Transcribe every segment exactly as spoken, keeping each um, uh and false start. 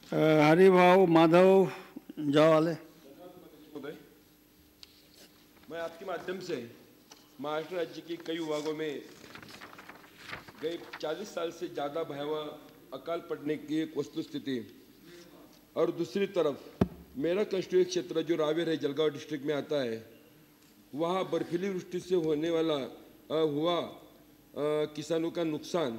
हरिभाव माधव जावाले। मैं आपके माध्यम से महाराष्ट्र राज्य के कई विभागों में गए चालीस साल से ज़्यादा भयावह अकाल पड़ने की एक वस्तुस्थिति और दूसरी तरफ मेरा कंस्टिट्यूएंसी क्षेत्र जो रावेर है, जलगांव डिस्ट्रिक्ट में आता है, वहाँ बर्फीली वृष्टि से होने वाला आ, हुआ आ, किसानों का नुकसान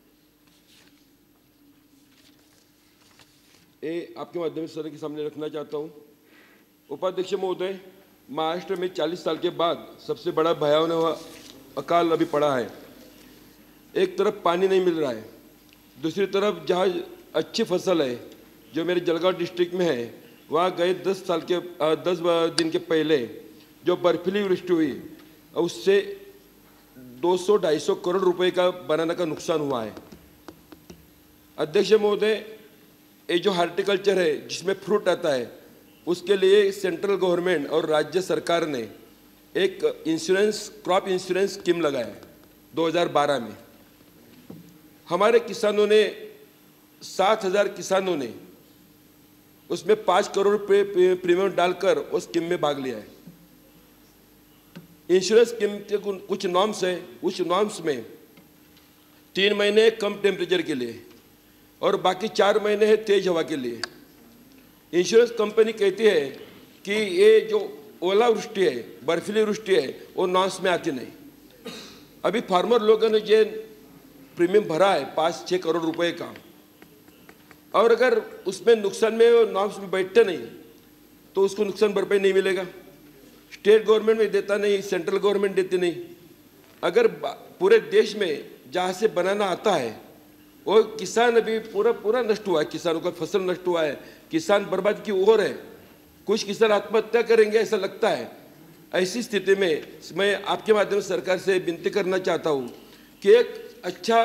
ये आपके माध्यम से सदन के सामने रखना चाहता हूँ। उपाध्यक्ष महोदय, महाराष्ट्र में चालीस साल के बाद सबसे बड़ा भयावह अकाल अभी पड़ा है। एक तरफ पानी नहीं मिल रहा है, दूसरी तरफ जहाँ अच्छी फसल है जो मेरे जलगांव डिस्ट्रिक्ट में है, वहाँ गए दस साल के दस दिन के पहले जो बर्फीली वृष्टि हुई उससे दो सौ ढाई सौ करोड़ रुपए का बनाना का नुकसान हुआ है। अध्यक्ष महोदय, ये जो हार्टिकल्चर है जिसमें फ्रूट आता है उसके लिए सेंट्रल गवर्नमेंट और राज्य सरकार ने एक इंश्योरेंस क्रॉप इंश्योरेंस स्कीम लगाया है दो हज़ार बारह में। हमारे किसानों ने सात हज़ार किसानों ने उसमें पाँच करोड़ रुपये प्रीमियम डालकर उस स्कीम में भाग लिया है। इंश्योरेंस स्कीम के कुछ नॉर्म्स है, उस नॉर्म्स में तीन महीने कम टेम्परेचर के लिए और बाकी चार महीने है तेज हवा के लिए। इंश्योरेंस कंपनी कहती है कि ये जो ओलावृष्टि है, बर्फीली वृष्टि है, वो नॉर्म्स में आती नहीं। अभी फार्मर लोगों ने जो प्रीमियम भरा है पाँच छः करोड़ रुपए का, और अगर उसमें नुकसान में नॉर्म्स में बैठते नहीं तो उसको नुकसान भरपाई नहीं मिलेगा। स्टेट गवर्नमेंट में देता नहीं, सेंट्रल गवर्नमेंट देती नहीं। अगर पूरे देश में जहाँ से बनाना आता है वो किसान अभी पूरा पूरा नष्ट हुआ है, किसानों का फसल नष्ट हुआ है, किसान बर्बाद की ओर है, कुछ किसान आत्महत्या करेंगे ऐसा लगता है। ऐसी स्थिति में मैं आपके माध्यम से सरकार से विनती करना चाहता हूँ कि एक अच्छा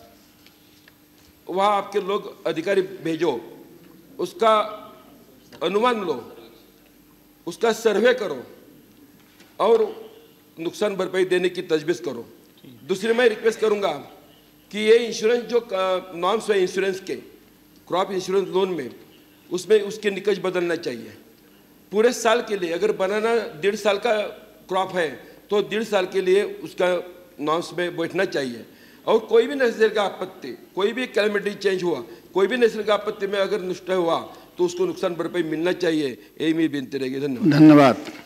वहाँ आपके लोग अधिकारी भेजो, उसका अनुमान लो, उसका सर्वे करो और नुकसान भरपाई देने की तजवीज़ करो। दूसरी मैं रिक्वेस्ट करूँगा कि ये इंश्योरेंस जो नॉर्म्स है इंश्योरेंस के, क्रॉप इंश्योरेंस लोन में, उसमें उसके निकष बदलना चाहिए पूरे साल के लिए। अगर बनाना डेढ़ साल का क्रॉप है तो डेढ़ साल के लिए उसका नॉर्म्स में बैठना चाहिए। और कोई भी नैसर्गिक आपत्ति, कोई भी कैलेमिटी चेंज हुआ, कोई भी नैसर्गिक आपत्ति में अगर नष्ट हुआ तो उसको नुकसान भरपाई मिलना चाहिए। यही मेरी विनती रहेगी। धन्यवाद। धन्यवाद।